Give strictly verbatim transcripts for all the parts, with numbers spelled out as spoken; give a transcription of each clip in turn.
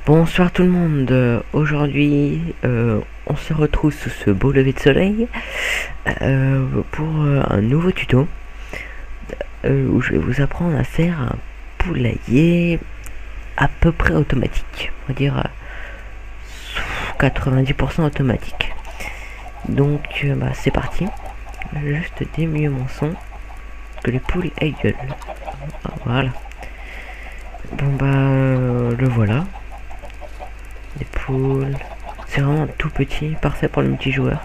Bonsoir tout le monde, euh, aujourd'hui euh, on se retrouve sous ce beau lever de soleil euh, pour euh, un nouveau tuto euh, où je vais vous apprendre à faire un poulailler à peu près automatique, on va dire euh, quatre-vingt-dix pour cent automatique. Donc euh, bah, c'est parti, je vais juste diminuer mon son, que les poules aient gueule. Voilà. Bon bah euh, le voilà. Des poules. C'est vraiment tout petit, parfait pour le multijoueur.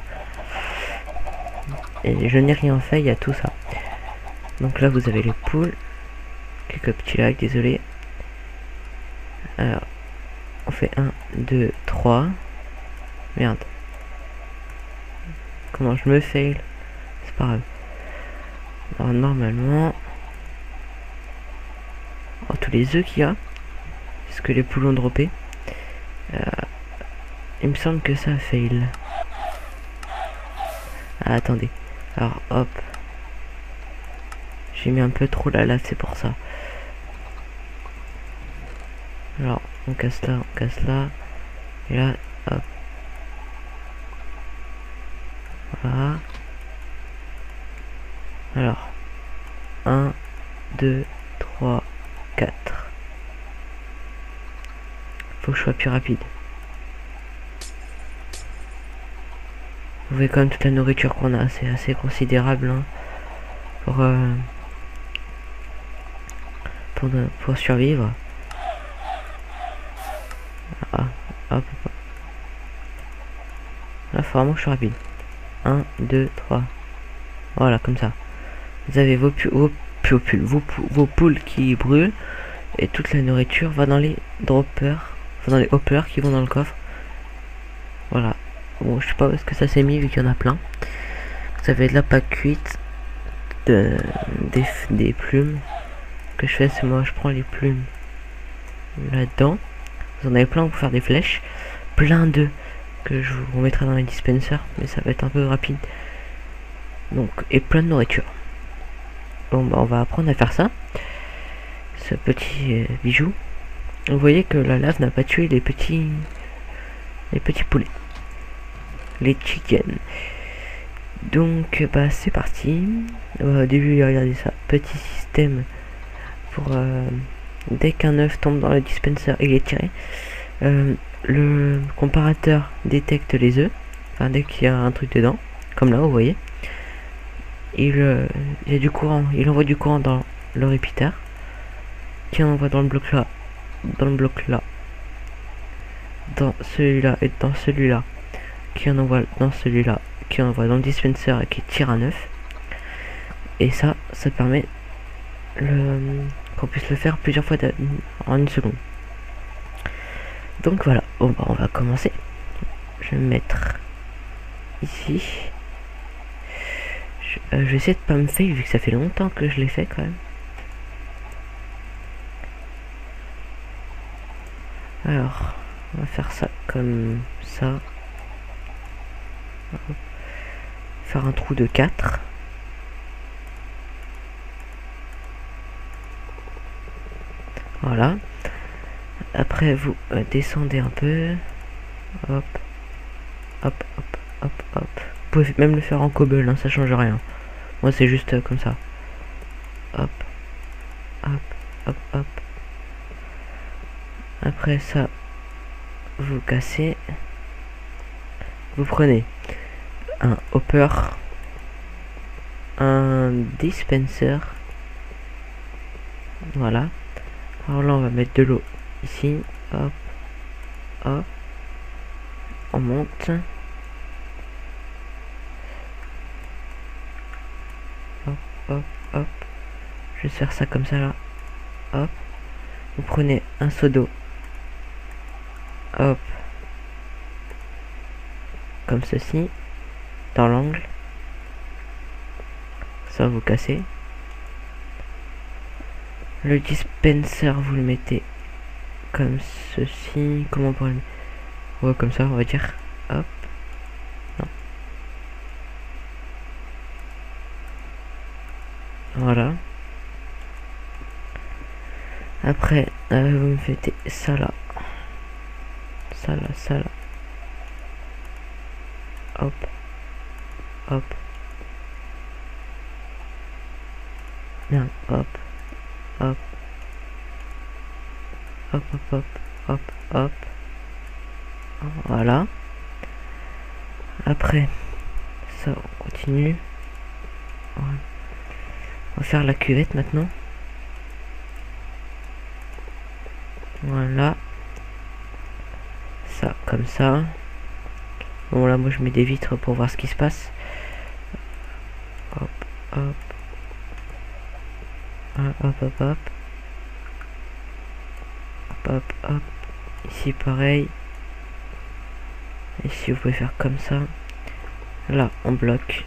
Et je n'ai rien fait, il y a tout ça. Donc là vous avez les poules. Quelques petits lags, désolé. Alors, on fait un, deux, trois. Merde. Comment je me fail? C'est pas grave. Alors normalement... Oh, tous les œufs qu'il y a. Est-ce que les poules ont droppé? euh, Il me semble que ça a fail. Ah, attendez. Alors hop. J'ai mis un peu trop la lave, c'est pour ça. Alors on casse là, on casse là. Et là, hop. Voilà. Alors. un, deux, trois, quatre. Faut que je sois plus rapide. Vous voyez quand même toute la nourriture qu'on a, c'est assez considérable hein, pour, euh, pour, pour survivre. Ah, hop, hop. Là, faut vraiment que je sois rapide. un, deux, trois. Voilà, comme ça. Vous avez vos, vos, vos, vos, vos poules qui brûlent. Et toute la nourriture va dans les droppers. Enfin, dans les hoppers qui vont dans le coffre. Voilà. Bon, je sais pas où est-ce que ça s'est mis vu qu'il y en a plein. Vous avez de la pâte cuite. De, des, des plumes. Ce que je fais, c'est moi, je prends les plumes là-dedans. Vous en avez plein pour faire des flèches. Plein d'œufs que je vous remettrai dans les dispensers. Mais ça va être un peu rapide. Donc, et plein de nourriture. Bon, bah, on va apprendre à faire ça. Ce petit euh, bijou. Vous voyez que la lave n'a pas tué les petits les petits poulets, les chickens. Donc bah c'est parti. Euh, au début regardez ça, petit système pour euh, dès qu'un œuf tombe dans le dispenser il est tiré, euh, le comparateur détecte les œufs, enfin dès qu'il y a un truc dedans, comme là vous voyez, il, euh, il y a du courant, il envoie du courant dans le repeater qui envoie dans le bloc là, dans le bloc là, dans celui-là et dans celui-là, qui en envoie dans celui-là, qui envoie dans le dispenser et qui tire un œuf. Et ça, ça permet le qu'on puisse le faire plusieurs fois en une seconde. Donc voilà, bon bah on va commencer. Je vais me mettre ici. Je, euh, je vais essayer de pas me fail vu que ça fait longtemps que je l'ai fait quand même. Alors, on va faire ça comme ça. Faire un trou de quatre. Voilà. Après vous euh, descendez un peu. Hop. Hop, hop, hop, hop. Vous pouvez même le faire en cobble, hein, ça change rien. Moi c'est juste euh, comme ça. Hop. Hop, hop, hop. Après ça, vous cassez. Vous prenez un hopper, un dispenser. Voilà. Alors là on va mettre de l'eau ici. Hop. Hop. On monte. Hop, hop, hop. Je vais faire ça comme ça là. Hop. Vous prenez un seau d'eau. Hop. Comme ceci. Dans l'angle. Ça vous cassez. Le dispenser vous le mettez comme ceci. Comment on pourrait le mettre? Ouais, comme ça on va dire. Hop. Non. Voilà. Après euh, vous me faites ça là. ça là, ça là. Hop, hop. Bien, hop, hop. Hop, hop, hop, hop, hop. Voilà. Après, ça, on continue. Voilà. On va faire la cuvette maintenant. Voilà. Ça, comme ça. Bon, là, moi, je mets des vitres pour voir ce qui se passe. Hop, hop. Hop, hop, hop, hop. Hop, hop, hop. Ici, pareil. Ici, vous pouvez faire comme ça. Là, on bloque.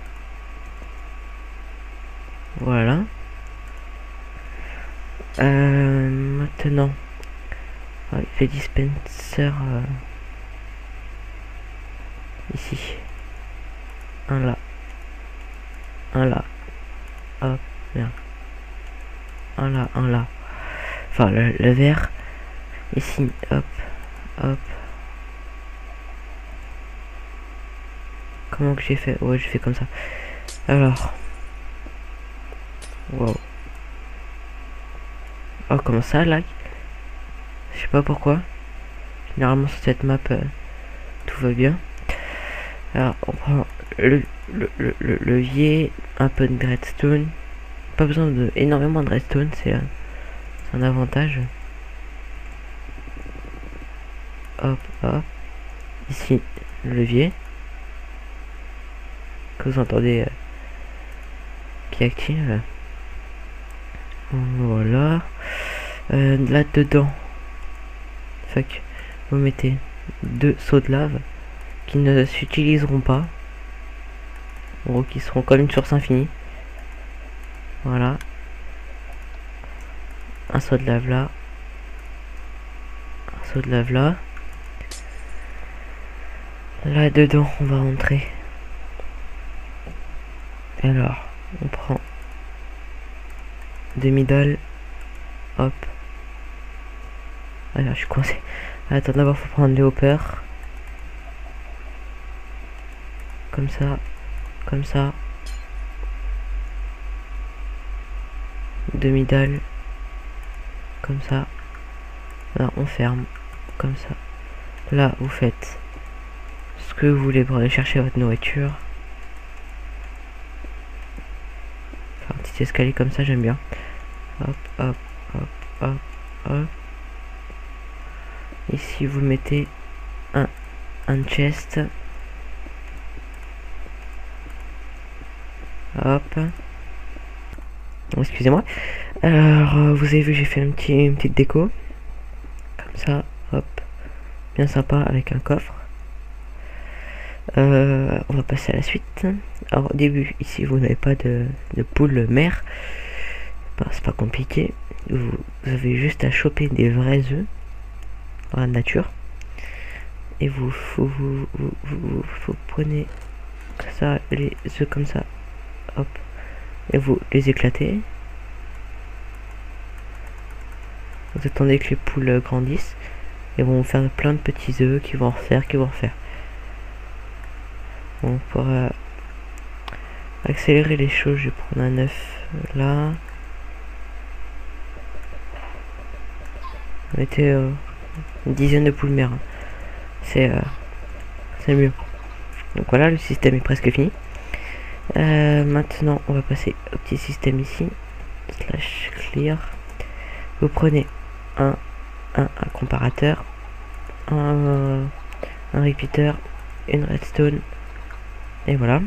Voilà. Euh, maintenant, les dispensers euh, ici. Un là. Un là. Hop, bien. Un là, un là. Enfin, le, le vert. Ici, hop, hop. Comment que j'ai fait? Ouais, j'ai fait comme ça. Alors. Wow. Oh, comment ça, lag? Je sais pas pourquoi. Généralement, sur cette map, euh, tout va bien. Alors, on prend le, le, le, le levier, un peu de redstone. Pas besoin de énormément de redstone, c'est euh, un avantage. Hop, hop. Ici, le levier. Que vous entendez euh, qui active. Euh. Voilà. Euh, là dedans, fuck, vous mettez deux seaux de lave qui ne s'utiliseront pas, en gros, qui seront comme une source infinie. Voilà. Un seau de lave là. Un seau de lave là. Là dedans, on va rentrer. Alors, on prend deux middle. Hop. Alors, je suis coincé. Attends, d'abord, faut prendre les hoppers. Comme ça. Comme ça. Deux middle. Comme ça. Là, on ferme. Comme ça. Là, vous faites ce que vous voulez pour aller chercher votre nourriture. Faire un petit escalier comme ça, j'aime bien. Hop, hop, hop, hop, hop. Ici, vous mettez un, un chest. Hop. Oh, excusez-moi. Alors, euh, vous avez vu, j'ai fait un petit, une petite déco. Comme ça, hop. Bien sympa, avec un coffre. Euh, on va passer à la suite. Alors, au début, ici, vous n'avez pas de, de poule mère. Bah, c'est pas compliqué. Vous, vous avez juste à choper des vrais œufs dans la nature. Et vous, vous, vous, vous, vous, vous prenez ça, les œufs comme ça. Hop. Et vous les éclatez. Vous attendez que les poules grandissent. Et vont faire plein de petits œufs qui vont refaire, qui vont refaire. Bon, pour euh, accélérer les choses, je vais prendre un œuf là. Mettez euh, une dizaine de poules mères. C'est euh, c'est mieux. Donc voilà, le système est presque fini. Euh, maintenant, on va passer au petit système ici. Slash clear. Vous prenez un, un, un comparateur, un, un repeater, une redstone, et voilà.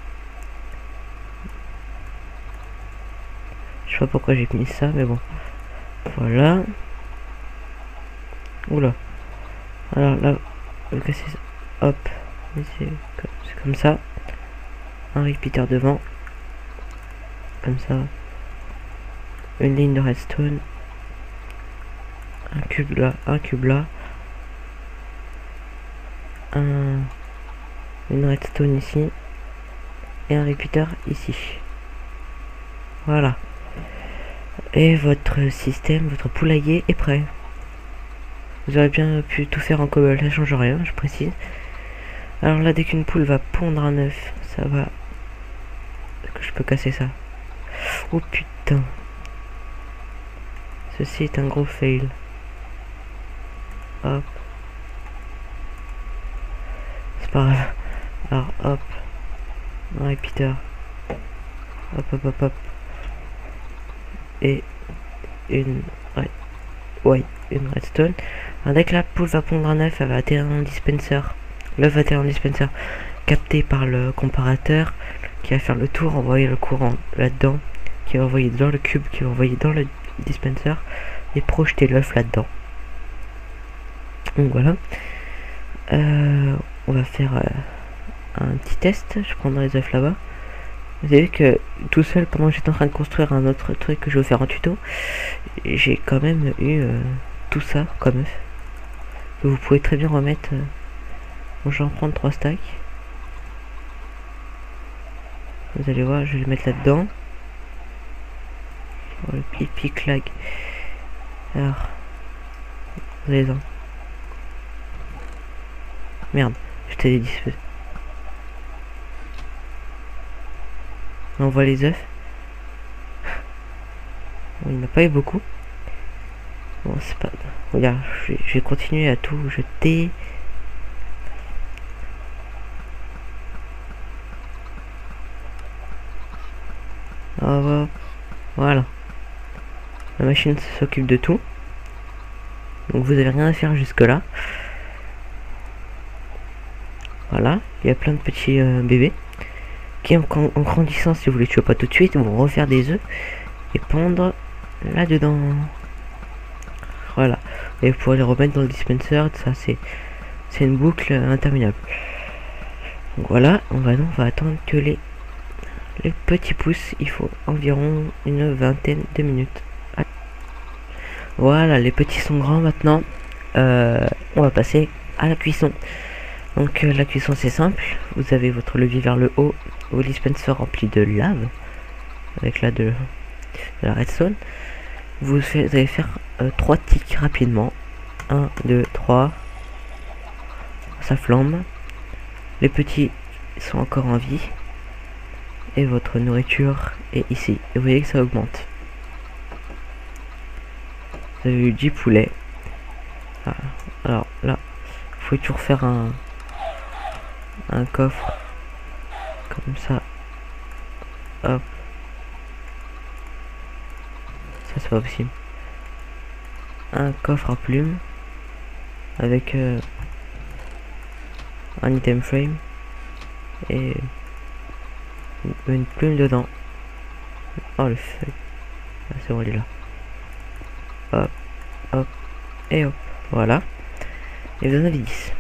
Je sais pas pourquoi j'ai mis ça, mais bon. Voilà. Oula. Alors là, vous cassez ça. Hop. C'est comme ça. Un repeater devant. Comme ça. Une ligne de redstone. Un cube là. Un cube là. Un, une redstone ici. Et un repeater ici. Voilà. Et votre système, votre poulailler est prêt. Vous aurez bien pu tout faire en cobble, ça change rien, je précise. Alors là, dès qu'une poule va pondre un œuf, ça va... Est-ce que je peux casser ça? Oh putain. Ceci est un gros fail. Hop. C'est pas grave. Alors hop. Ouais, Peter. Hop hop hop hop. Et une... Ouais. Ouais, une redstone. Alors, dès que la poule va pondre un œuf, elle va atterrir dans le dispenser. L'œuf va atterrir dans le dispenser. Capté par le comparateur qui va faire le tour, envoyer le courant là-dedans, qui va envoyer dans le cube, qui va envoyer dans le dispenser et projeter l'œuf là-dedans. Donc voilà. Euh, on va faire euh, un petit test. Je prendrai les œufs là-bas. Vous avez vu que tout seul, pendant que j'étais en train de construire un autre truc que je vais faire en tuto, j'ai quand même eu euh, tout ça comme œuf. Que vous pouvez très bien remettre. Euh, bon, je vais en prendre trois stacks. Vous allez voir, je vais les mettre là-dedans. Oh, le pipi lag. Alors, vous avez en. Merde, je t'ai dit. On voit les œufs. Bon, il n'y en a pas eu beaucoup. Bon, c'est pas... Regarde, je vais, je vais continuer à tout jeter. Oh, voilà. La machine s'occupe de tout. Donc vous avez rien à faire jusque là. Voilà, il y a plein de petits euh, bébés qui en, en grandissant, si vous les tuez pas tout de suite, vont refaire des œufs et pondre là dedans. Voilà, et vous pourrez les remettre dans le dispenser. Ça c'est c'est une boucle interminable. Donc voilà, on va donc on va attendre que les les petits poussent. Il faut environ une vingtaine de minutes. Voilà, les petits sont grands maintenant. Euh, on va passer à la cuisson. Donc euh, la cuisson c'est simple. Vous avez votre levier vers le haut, vos dispensers remplis de lave avec là de, de la redstone. Vous, fait, vous allez faire euh, trois ticks rapidement. un, deux, trois. Ça flambe. Les petits sont encore en vie. Et votre nourriture est ici. Et vous voyez que ça augmente. Vous avez eu dix poulets. Ah, alors là, il faut toujours faire un, un coffre. Comme ça. Hop. Ça c'est pas possible. Un coffre à plumes. Avec euh, un item frame. Et une, une plume dedans. Oh le feuille. Ah, c'est bon, il est là. Hop, hop, et hop, voilà. Et vous en avez dix.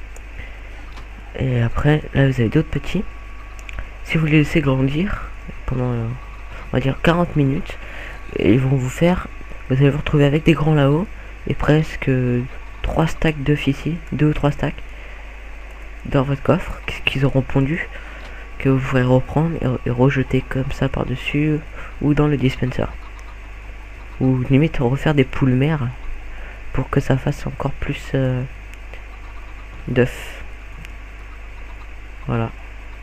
Et après, là vous avez d'autres petits. Si vous les laissez grandir pendant, euh, on va dire quarante minutes, ils vont vous faire, vous allez vous retrouver avec des grands là-haut, et presque trois stacks d'œufs ici, deux ou trois stacks, dans votre coffre, qu'ils auront pondu, que vous pourrez reprendre et, et rejeter comme ça par-dessus, ou dans le dispenser. Ou limite refaire des poules mères pour que ça fasse encore plus euh, d'œufs. Voilà.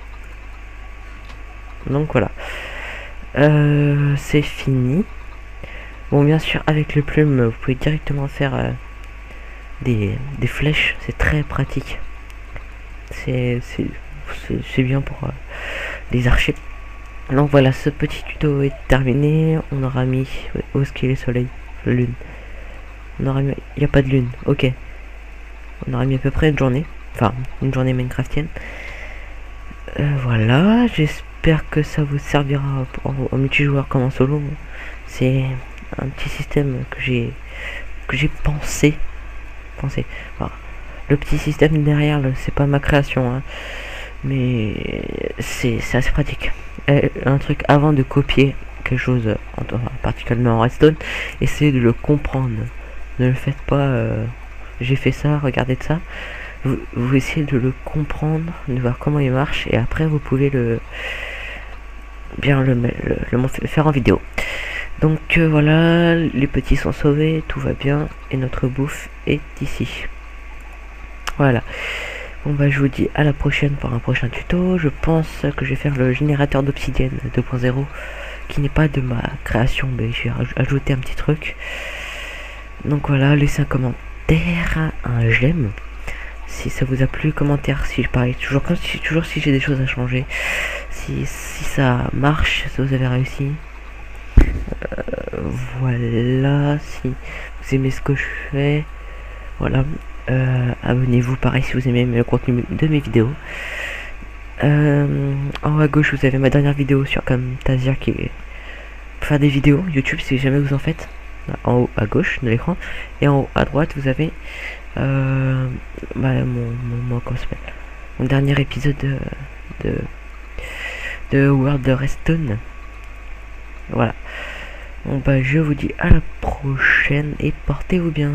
Donc voilà. Euh, c'est fini. Bon, bien sûr, avec le plume, vous pouvez directement faire euh, des, des flèches. C'est très pratique. C'est c'est bien pour euh, les archers. Donc voilà, ce petit tuto est terminé. On aura mis... Où est-ce qu'il est le soleil? La lune. On aura mis... Il n'y a pas de lune, ok. On aura mis à peu près une journée. Enfin, une journée minecraftienne. Euh, voilà, j'espère que ça vous servira en, en multijoueur comme en solo. C'est un petit système que j'ai que j'ai pensé. pensé. Alors, le petit système derrière, c'est pas ma création, hein, mais c'est assez pratique. Euh, un truc avant de copier quelque chose, en, particulièrement en redstone, essayez de le comprendre. Ne le faites pas. Euh, j'ai fait ça, regardez de ça. Vous, vous essayez de le comprendre, de voir comment il marche, et après vous pouvez le bien le, le, le, le faire en vidéo. Donc euh, voilà, les petits sont sauvés, tout va bien, et notre bouffe est ici. Voilà. Bon bah je vous dis à la prochaine pour un prochain tuto. Je pense que je vais faire le générateur d'obsidienne deux point zéro, qui n'est pas de ma création, mais j'ai ajouté un petit truc. Donc voilà, laissez un commentaire, un j'aime si ça vous a plu, commentaire si je parie toujours, comme si, toujours si j'ai des choses à changer, si, si ça marche, si vous avez réussi. Euh, voilà, si vous aimez ce que je fais, voilà. Euh, abonnez-vous pareil si vous aimez le contenu de mes vidéos. Euh, en haut à gauche vous avez ma dernière vidéo sur Camtasia qui est pour faire des vidéos YouTube si jamais vous en faites. En haut à gauche de l'écran, et en haut à droite vous avez euh, bah, mon, mon, mon, comment s'appelle, mon dernier épisode de de, de World of Redstone. Voilà. Bon bah je vous dis à la prochaine et portez-vous bien.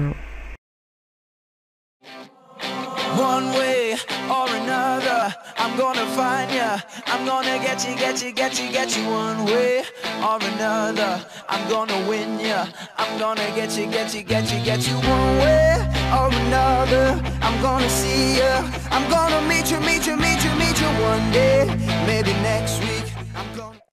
One way or another, I'm gonna find ya. I'm gonna get you, get you, get you, get you. One way or another, I'm gonna win ya. I'm gonna get you, get you, get you, get you. One way or another, I'm gonna see ya. I'm gonna meet you, meet you, meet you, meet you one day. Maybe next week, I'm gonna